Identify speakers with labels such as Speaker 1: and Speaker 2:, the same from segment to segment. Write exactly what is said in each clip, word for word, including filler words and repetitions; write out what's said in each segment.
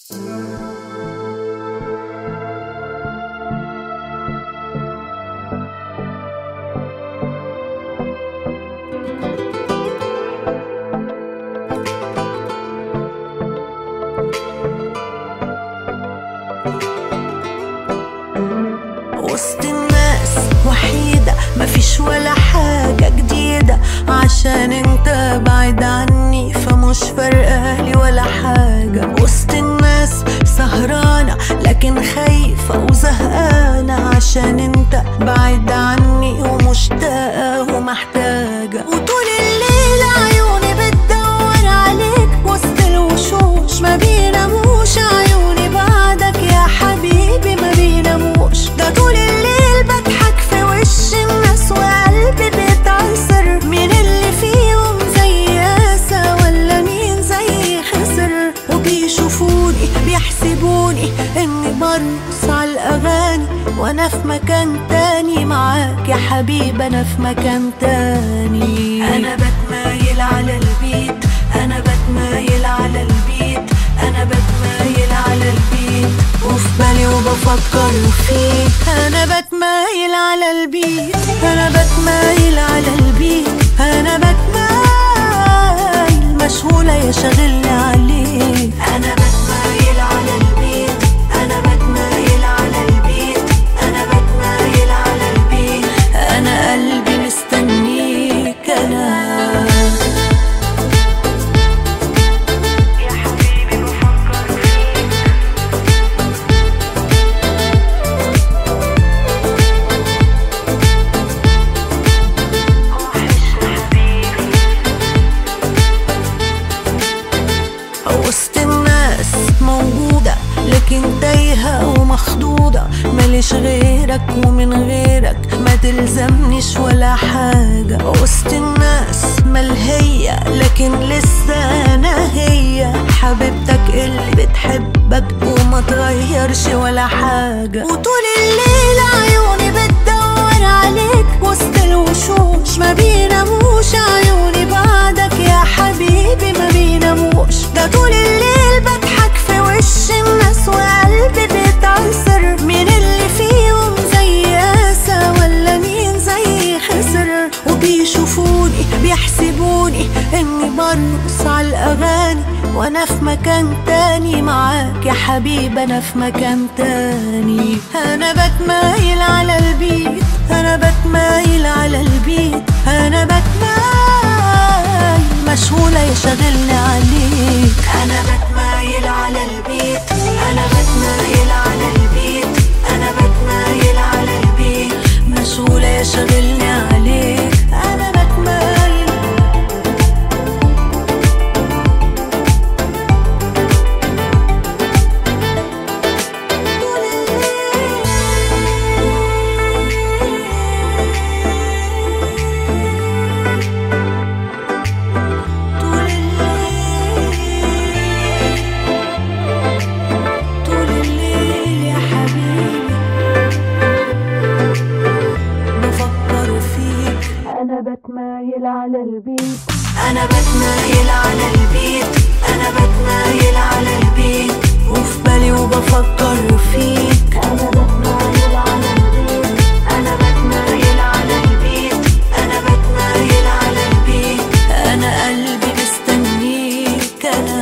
Speaker 1: وسط الناس وحيدة مفيش ولا حاجة جديدة، عشان انت بعيد عني فمش فارقالي ولا حاجة. وسط الناس سهرانة لكن خايفة وزهقانة، عشان انت بعيد عني ومشتاقة ومحتاجة. وطول الليل عيوني بتدور عليك وسط الوشوش، ما بيناموش عيوني بعدك يا حبيبي ما بيناموش. ده طول الليل بضحك في وش الناس وقلبي بيتعصر، مين اللي فيهم زي قاسى ولا مين زي خسر. وبيشوفوني بيحسبوني اني برقص على الاغاني وانا في مكان تاني معاك يا حبيبي، انا في مكان تاني. انا بتمايل على البيت، انا بتمايل على البيت، انا بتمايل على البيت وفي بالي وبفكر فيك. انا بتمايل على البيت، انا بتمايل على البيت، انا بتمايل مشغولة يا شاغلني عليك. انا بتمايل على البيت، انا بتمايل على البيت، انا بتمايل على البيت، انا قلبي مستنيك. انا وسط الناس موجودة لكن تايهة ومخضوضة، ماليش غيرك ومن غيرك ما تلزمنيش ولا حاجة. وسط الناس ملهية لكن لسه أنا هي حبيبتك اللي بتحبك وما تغيرش ولا حاجة. وطول الليل عيوني بتدور عليك وسط الوشوش، ما بيناموش عيوني بعدك يا حبيبي ما بيناموش. ده طول الليل بضحك في وش الناس وقلبي بيتعصر، مين اللي فيهم زي قاسى ولا مين زي خسر. وبيشوفوني بيحسبوني اني برقص على الاغاني وانا في مكان تاني معاك يا حبيبي، انا في مكان تاني. انا بتمايل على البيت، انا بتمايل على البيت، انا بتمايل مشغولة يا شاغلني عليك. انا بتمايل على البيت، انا بتمايل على البيت، انا بتمايل على البيت مشغولة يا شاغلني عليك. انا بتمايل بتمايل على البيت، انا بتمايل على البيت، انا بتمايل على البيت وفي بالي وبفكر فيك. انا بتمايل على البيت، انا بتمايل على البيت، انا بتمايل على البيت، انا قلبي مستنيك. انا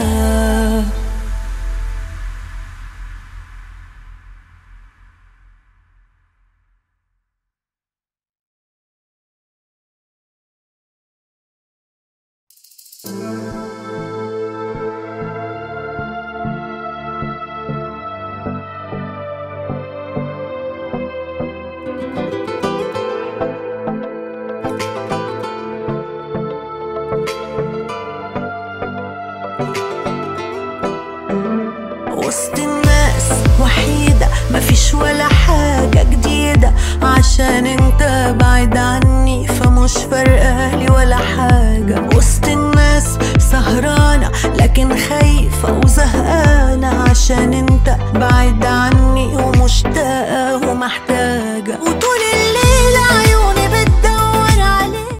Speaker 1: وسط الناس وحيدة مفيش ولا حاجة جديدة، عشان انت بعيد عني فمش فارقالي ولا حاجة. وسط الناس سهرانة لكن خايفة وزهقانة، عشان انت بعيد